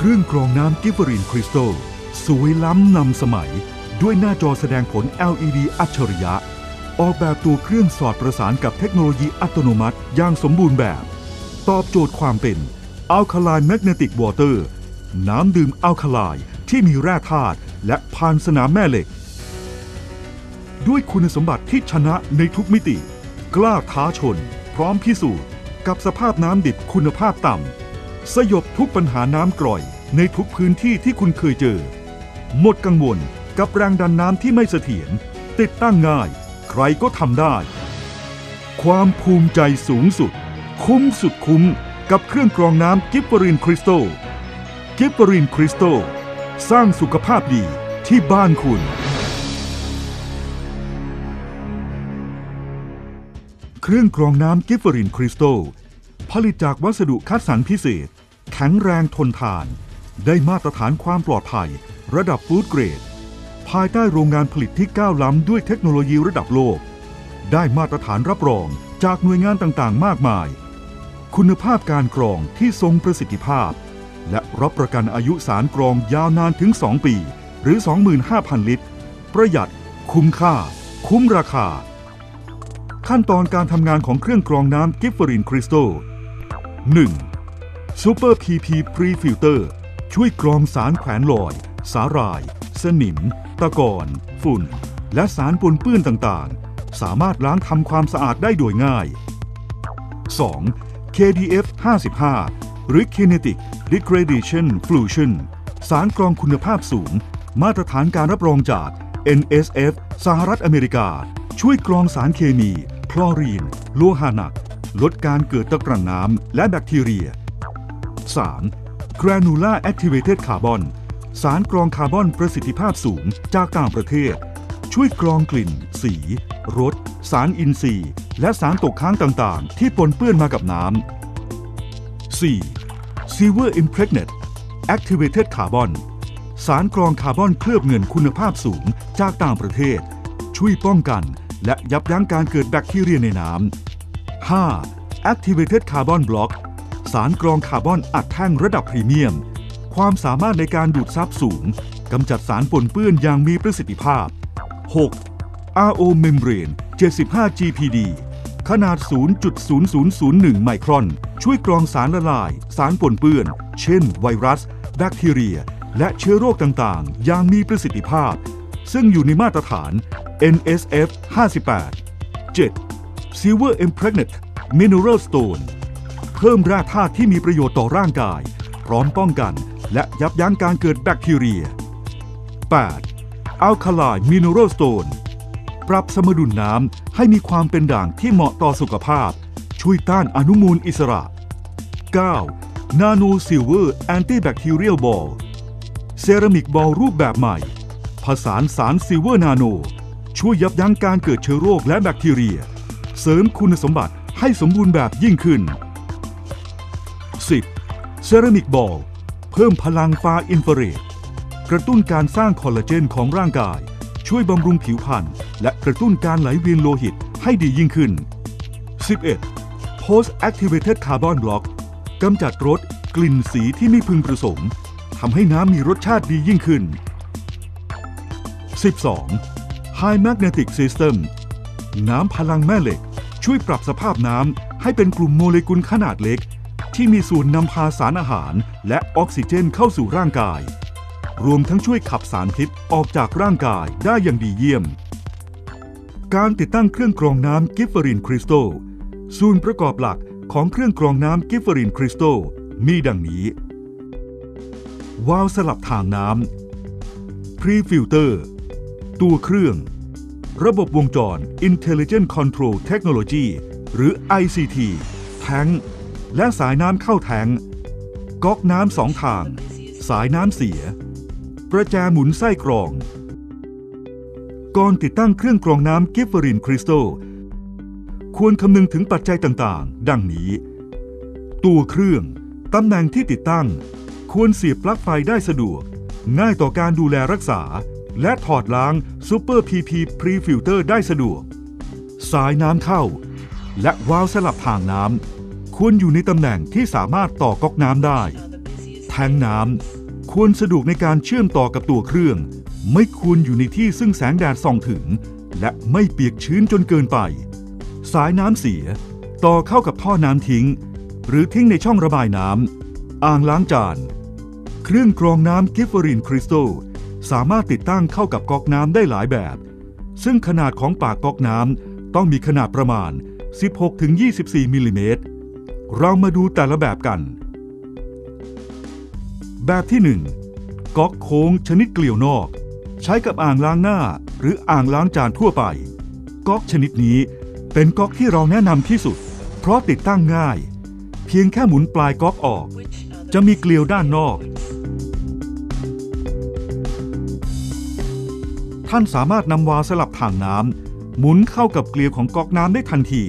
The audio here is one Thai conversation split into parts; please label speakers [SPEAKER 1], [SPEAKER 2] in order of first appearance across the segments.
[SPEAKER 1] รื่องกรองน้ำกิฟเฟอรีนคริสตัลสวยล้ำนำสมัยด้วยหน้าจอแสดงผล LED อัจฉริยะออกแบบตัวเครื่องสอดประสานกับเทคโนโลยีอัตโนมัติอย่างสมบูรณ์แบบตอบโจทย์ความเป็น Alkaline Magnetic Water น้ำดื่มอัลคาไลน์ที่มีแร่ธาตุและผ่านสนามแม่เหล็กด้วยคุณสมบัติที่ชนะในทุกมิติกล้าท้าชนพร้อมพิสูจน์กับสภาพน้ำดิบคุณภาพต่ำสยบทุกปัญหาน้ำกร่อยในทุกพื้นที่ที่คุณเคยเจอหมดกังวลกับแรงดันน้ำที่ไม่เสถียรติดตั้งง่ายใครก็ทำได้ความภูมิใจสูงสุดคุ้มสุดคุ้มกับเครื่องกรองน้ำกิฟเฟอรีนคริสตัลกิฟเฟอรีนคริสตัลสร้างสุขภาพดีที่บ้านคุณเครื่องกรองน้ำกิฟเฟอรีนคริสตัลผลิตจากวัสดุคัดสรรพิเศษแข็งแรงทนทานได้มาตรฐานความปลอดภัยระดับฟู้ดเกรดภายใต้โรงงานผลิตที่ก้าวล้ำด้วยเทคโนโลยีระดับโลกได้มาตรฐานรับรองจากหน่วยงานต่างๆมากมายคุณภาพการกรองที่ทรงประสิทธิภาพและรับประกันอายุสารกรองยาวนานถึง2 ปีหรือ 25,000 ลิตรประหยัดคุ้มค่าคุ้มราคาขั้นตอนการทำงานของเครื่องกรองน้ำกิฟเฟอรีนคริสตัล 1. Super PP Pre-Filter ช่วยกรองสารแขวนลอยสาหร่ายสนิมตะกอนฝุ่นและสารปนเปื้อนต่างๆสามารถล้างทำความสะอาดได้โดยง่าย 2. KDF 55 หรือ Kinetic Degradation Fusion สารกรองคุณภาพสูงมาตรฐานการรับรองจาก NSF สหรัฐอเมริกาช่วยกรองสารเคมีคลอรีนโลหะหนักลดการเกิดตะกรั่งน้ำและแบคทีเรีย 3. Granular Activated Carbon สารกรองคาร์บอนประสิทธิภาพสูงจากต่างประเทศช่วยกรองกลิ่นสีรสสารอินทรีย์และสารตกค้างต่างๆที่ปนเปื้อนมากับน้ำ 4. Silver Impregnate Activated Carbon สารกรองคาร์บอนเคลือบเงินคุณภาพสูงจากต่างประเทศช่วยป้องกันและยับยั้งการเกิดแบคทีเรียในน้ำ 5. Activated Carbon Block สารกรองคาร์บอนอัดแท่งระดับพรีเมียมความสามารถในการดูดซับสูงกำจัดสารปนเปื้อนอย่างมีประสิทธิภาพ 6. RO Membrane 75 GPD ขนาด 0.0001 ไมครอนช่วยกรองสารละลายสารปนเปื้อนเช่นไวรัสแบคทีเรียและเชื้อโรคต่างๆอย่างมีประสิทธิภาพซึ่งอยู่ในมาตรฐาน NSF 58 7. Silver Impregnate Mineral Stone เพิ่มแร่ธาตุที่มีประโยชน์ต่อร่างกายพร้อมป้องกันและยับยั้งการเกิดแบคทีเรีย 8. Alkaline Mineral Stone ปรับสมดุลน้ำให้มีความเป็นด่างที่เหมาะต่อสุขภาพช่วยต้านอนุมูลอิสระ 9. Nano Silver Antibacterial Ball เซรามิกบอลรูปแบบใหม่ผสานสารซิลเวอร์นาโนช่วยยับยั้งการเกิดเชื้อโรคและแบคทีเรียเสริมคุณสมบัติให้สมบูรณ์แบบยิ่งขึ้น 10. เซรามิกบอลเพิ่มพลังฟ้าอินฟราเรดกระตุ้นการสร้างคอลลาเจนของร่างกายช่วยบำรุงผิวพรรณและกระตุ้นการไหลเวียนโลหิตให้ดียิ่งขึ้น 11. Post Activated Carbon Block กำจัดรสกลิ่นสีที่ไม่พึงประสงค์ทำให้น้ำมีรสชาติดียิ่งขึ้น 12. High Magnetic System น้ำพลังแม่เหล็กช่วยปรับสภาพน้ำให้เป็นกลุ่มโมเลกุลขนาดเล็กที่มีส่วนนำพาสารอาหารและออกซิเจนเข้าสู่ร่างกายรวมทั้งช่วยขับสารพิษออกจากร่างกายได้อย่างดีเยี่ยมการติดตั้งเครื่องกรองน้ำกิฟเฟอรีนคริสตัลส่วนประกอบหลักของเครื่องกรองน้ำกิฟเฟอรีนคริสตัลมีดังนี้วาล์วสลับทางน้ำ Pre-Filter ตัวเครื่องระบบวงจร Intelligent Control Technology หรือ ICT แท้งและสายน้ำเข้าแท้งก๊อกน้ำ2 ทางสายน้ำเสียประแจหมุนไส้กรองก่อนติดตั้งเครื่องกรองน้ำกิฟเฟอรีนคริสตัลควรคำนึงถึงปัจจัยต่างๆดังนี้ตัวเครื่องตำแหน่งที่ติดตั้งควรเสียบปลั๊กไฟได้สะดวกง่ายต่อการดูแลรักษาและถอดล้าง Super PP Pre-Filter ได้สะดวกสายน้ำเข้าและวาล์วสลับทางน้ำควรอยู่ในตำแหน่งที่สามารถต่อก๊อกน้ำได้แทงน้ำควรสะดวกในการเชื่อมต่อกับตัวเครื่องไม่ควรอยู่ในที่ซึ่งแสงแดดส่องถึงและไม่เปียกชื้นจนเกินไปสายน้ำเสียต่อเข้ากับท่อน้ำทิ้งหรือทิ้งในช่องระบายน้ำอ่างล้างจานเครื่องกรองน้ำกิฟเฟอรินคริสตัลสามารถติดตั้งเข้ากับก๊อกน้ำได้หลายแบบซึ่งขนาดของปากก๊อกน้ำต้องมีขนาดประมาณ 16-24 มิลลิเมตรเรามาดูแต่ละแบบกันแบบที่ 1 ก๊อกโค้งชนิดเกลียวนอกใช้กับอ่างล้างหน้าหรืออ่างล้างจานทั่วไปก๊อกชนิดนี้เป็นก๊อกที่เราแนะนำที่สุดเพราะติดตั้งง่ายเพียงแค่หมุนปลายก๊อกออกจะมีเกลียวด้านนอกท่านสามารถนำวาล์วสลับถ่างน้ำหมุนเข้ากับเกลียวของก๊อกน้ำได้ทันที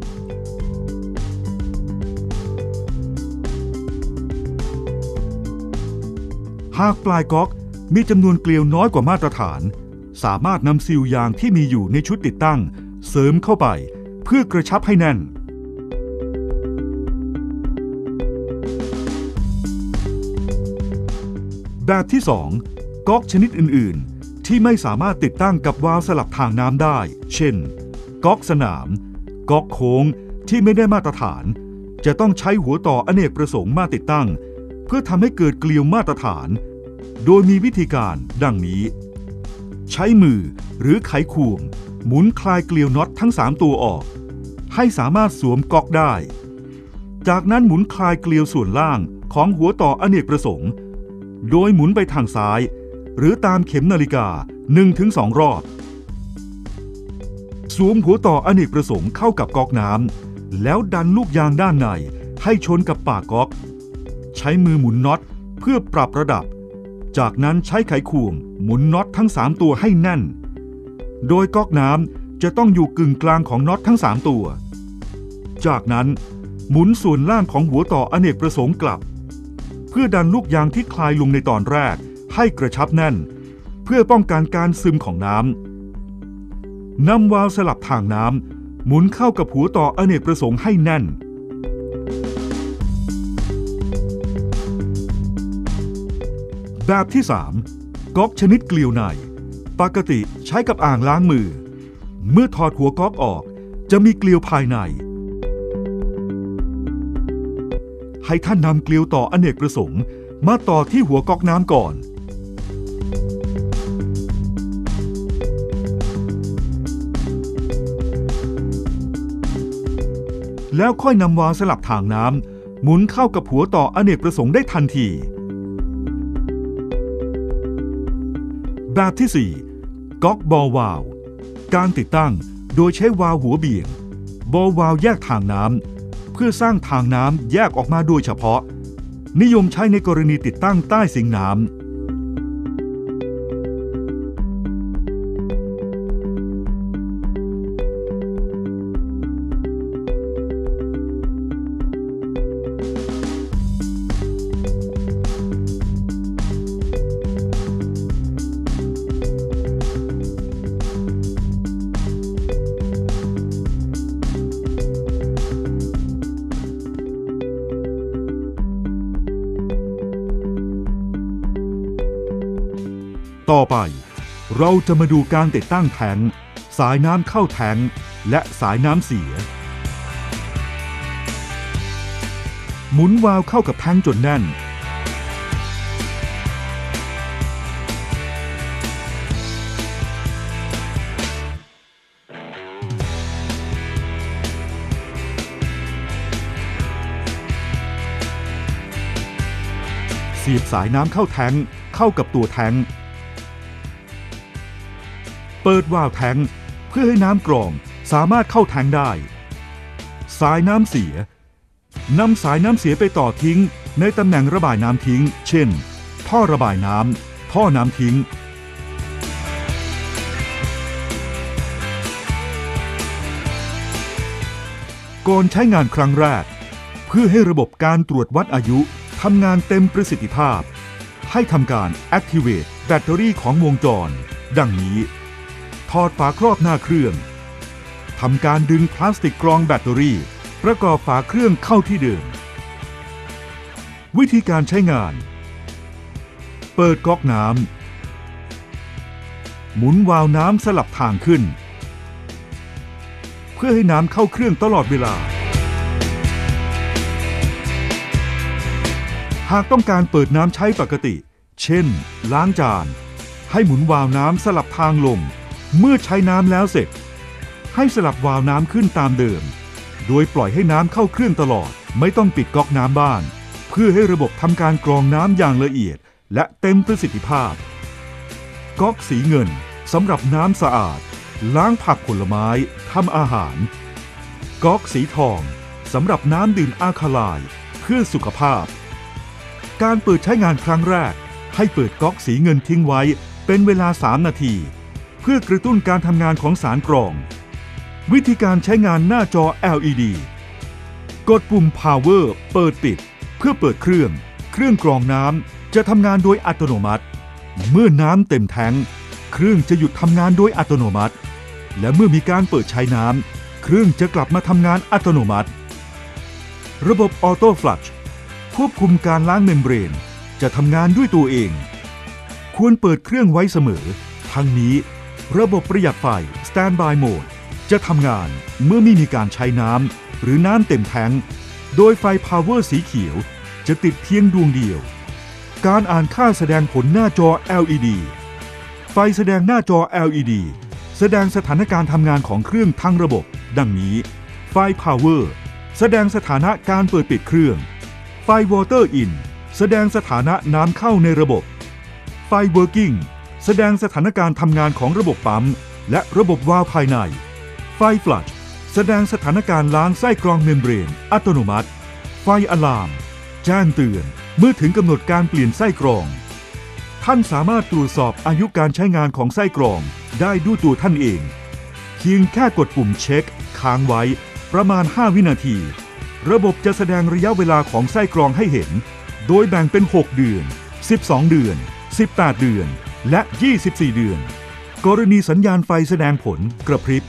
[SPEAKER 1] หากปลายก๊อกมีจำนวนเกลียวน้อยกว่ามาตรฐานสามารถนำซีลยางที่มีอยู่ในชุดติดตั้งเสริมเข้าไปเพื่อกระชับให้แน่นแบบที่ 2 ก๊อกชนิดอื่นๆที่ไม่สามารถติดตั้งกับวาล์วสลับทางน้ำได้เช่นก๊อกสนามก๊อกโค้งที่ไม่ได้มาตรฐานจะต้องใช้หัวต่ออเนกประสงค์มาติดตั้งเพื่อทำให้เกิดเกลียวมาตรฐานโดยมีวิธีการดังนี้ใช้มือหรือไขควงหมุนคลายเกลียวน็อตทั้ง3ตัวออกให้สามารถสวมก๊อกได้จากนั้นหมุนคลายเกลียวส่วนล่างของหัวต่ออเนกประสงค์โดยหมุนไปทางซ้ายหรือตามเข็มนาฬิกา 1-2 รอบสวมหัวต่ออเนกประสงค์เข้ากับก๊อกน้ำแล้วดันลูกยางด้านในให้ชนกับปากก๊อกใช้มือหมุนน็อตเพื่อปรับระดับจากนั้นใช้ไขควงหมุนน็อตทั้ง3ตัวให้แน่นโดยก๊อกน้ำจะต้องอยู่กึ่งกลางของน็อตทั้ง3ตัวจากนั้นหมุนส่วนล่างของหัวต่ออเนกประสงค์กลับเพื่อดันลูกยางที่คลายลงในตอนแรกให้กระชับแน่นเพื่อป้องกันการซึมของน้ำนำวาล์วสลับทางน้ำหมุนเข้ากับหัวต่ออเนกประสงค์ให้แน่นแบบที่ 3 ก๊อกชนิดเกลียวในปกติใช้กับอ่างล้างมือเมื่อถอดหัวก๊อกออกจะมีเกลียวภายในให้ท่านนำเกลียวต่ออเนกประสงค์มาต่อที่หัวก๊อกน้ำก่อนแล้วค่อยนำวาล์วสลับทางน้ำหมุนเข้ากับหัวต่ออเนกประสงค์ได้ทันทีแบบที่ 4 ก๊อกบอลวาล์วการติดตั้งโดยใช้วาล์วหัวเบี่ยงบอลวาล์วแยกทางน้ำเพื่อสร้างทางน้ำแยกออกมาโดยเฉพาะนิยมใช้ในกรณีติดตั้งใต้ซิงค์น้ำต่อไปเราจะมาดูการติดตั้งแทงค์สายน้ำเข้าแทงค์และสายน้ำเสียหมุนวาล์วเข้ากับแทงค์จนแน่นเสียบสายน้ำเข้าแทงค์เข้ากับตัวแทงค์เปิดวาล์วแทงค์เพื่อให้น้ำกรองสามารถเข้าแทงค์ได้สายน้ำเสียนำสายน้ำเสียไปต่อทิ้งในตำแหน่งระบายน้ำทิ้งเช่นท่อระบายน้ำท่อน้ำทิ้งก่อนใช้งานครั้งแรกเพื่อให้ระบบการตรวจวัดอายุทำงานเต็มประสิทธิภาพให้ทำการ Activate แบตเตอรี่ของวงจรดังนี้ถอดฝาครอบหน้าเครื่องทำการดึงพลาสติกกรองแบตเตอรี่ประกอบฝาเครื่องเข้าที่เดิมวิธีการใช้งานเปิดก๊อกน้ำหมุนวาล์วน้ำสลับทางขึ้นเพื่อให้น้ำเข้าเครื่องตลอดเวลาหากต้องการเปิดน้ำใช้ปกติเช่นล้างจานให้หมุนวาล์วน้ำสลับทางลงเมื่อใช้น้ำแล้วเสร็จให้สลับวาล์วน้ำขึ้นตามเดิมโดยปล่อยให้น้ำเข้าเครื่องตลอดไม่ต้องปิดก๊อกน้ำบ้านเพื่อให้ระบบทำการกรองน้ำอย่างละเอียดและเต็มประสิทธิภาพก๊อกสีเงินสำหรับน้ำสะอาดล้างผักผลไม้ทำอาหารก๊อกสีทองสำหรับน้ำดื่มอะคาไลน์เพื่อสุขภาพการเปิดใช้งานครั้งแรกให้เปิดก๊อกสีเงินทิ้งไว้เป็นเวลา3 นาทีเพื่อกระตุ้นการทำงานของสารกรองวิธีการใช้งานหน้าจอ LED กดปุ่ม Power เปิดปิดเพื่อเปิดเครื่องกรองน้ำจะทำงานโดยอัตโนมัติเมื่อน้ำเต็มแทงค์เครื่องจะหยุดทำงานโดยอัตโนมัติและเมื่อมีการเปิดใช้น้ำเครื่องจะกลับมาทำงานอัตโนมัติระบบออโต้ฟลัชควบคุมการล้างเมมเบรนจะทำงานด้วยตัวเองควรเปิดเครื่องไว้เสมอทั้งนี้ระบบประหยัดไฟ Standby Mode จะทำงานเมื่อไม่มีการใช้น้ำหรือน้ำเต็มแทงค์โดยไฟ Power สีเขียวจะติดเพียงดวงเดียวการอ่านค่าแสดงผลหน้าจอ LED ไฟแสดงหน้าจอ LED แสดงสถานการณ์ทำงานของเครื่องทั้งระบบดังนี้ไฟ Power แสดงสถานะการเปิดปิดเครื่องไฟ Water In แสดงสถานะน้ำเข้าในระบบไฟ Working แสดงสถานการณ์ทำงานของระบบปั๊มและระบบวาล์วภายในไฟ Flush แสดงสถานการณ์ล้างไส้กรองเมมเบรนอัตโนมัติไฟอะลามแจ้งเตือนเมื่อถึงกำหนดการเปลี่ยนไส้กรองท่านสามารถตรวจสอบอายุการใช้งานของไส้กรองได้ด้วยตัวท่านเองเพียงแค่กดปุ่มเช็คค้างไว้ประมาณ5 วินาทีระบบจะแสดงระยะเวลาของไส้กรองให้เห็นโดยแบ่งเป็น6 เดือน12 เดือน18 เดือนและ24 เดือนกรณีสัญญาณไฟแสดงผลกระพริบ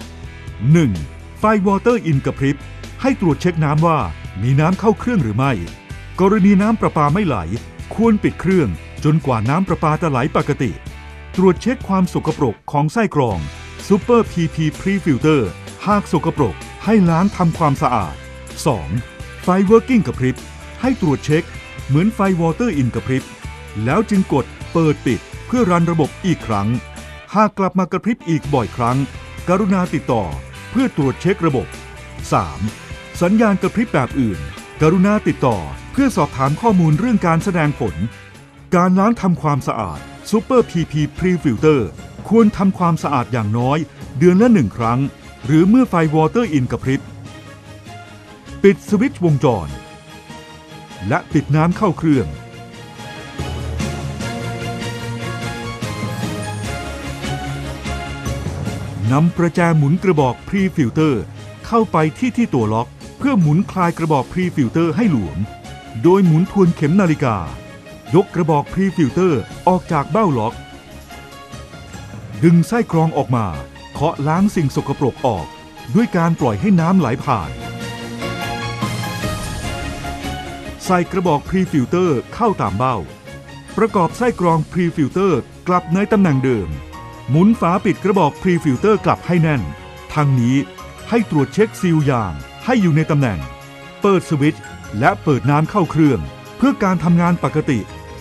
[SPEAKER 1] 1. ไฟ Water In กระพริบให้ตรวจเช็คน้ำว่ามีน้ำเข้าเครื่องหรือไม่กรณีน้ำประปาไม่ไหลควรปิดเครื่องจนกว่าน้ำประปาจะไหลปกติตรวจเช็คความสกปรกของไส้กรอง Super PP Pre-Filter หากสกปรกให้ล้างทำความสะอาด 2. ไฟ Working กระพริบให้ตรวจเช็คเหมือนไฟ Water In กระพริบแล้วจึงกดเปิดปิดเพื่อรันระบบอีกครั้งหากกลับมากระพริบอีกบ่อยครั้งกรุณาติดต่อเพื่อตรวจเช็คระบบ 3. สัญญาณกระพริบแบบอื่นกรุณาติดต่อเพื่อสอบถามข้อมูลเรื่องการแสดงผลการล้างทำความสะอาด Super PP Pre-Filter ควรทำความสะอาดอย่างน้อยเดือนละ1 ครั้งหรือเมื่อไฟ Water In กระพริบปิดสวิตช์วงจรและปิดน้ำเข้าเครื่องนำประแจหมุนกระบอก Pre-Filter เข้าไปที่ตัวล็อกเพื่อหมุนคลายกระบอก Pre-Filter ให้หลวมโดยหมุนทวนเข็มนาฬิกายกกระบอก Pre-Filter ออกจากเบ้าล็อกดึงไส้กรองออกมาเคาะล้างสิ่งสกปรกออกด้วยการปล่อยให้น้ำไหลผ่านใส่กระบอก Pre-Filter เข้าตามเบ้าประกอบไส้กรอง Pre-Filter กลับในตำแหน่งเดิมหมุนฝาปิดกระบอก Pre-Filter กลับให้แน่นทั้งนี้ให้ตรวจเช็คซีลยางให้อยู่ในตำแหน่งเปิดสวิตช์และเปิดน้ำเข้าเครื่องเพื่อการทำงานปกติ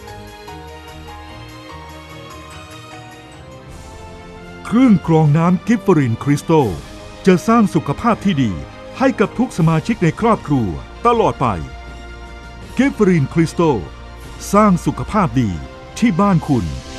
[SPEAKER 1] เครื่องกรองน้ำกิฟเฟอรินคริสตัลจะสร้างสุขภาพที่ดีให้กับทุกสมาชิกในครอบครัวตลอดไปกิฟเฟอรินคริสตัลสร้างสุขภาพดีที่บ้านคุณ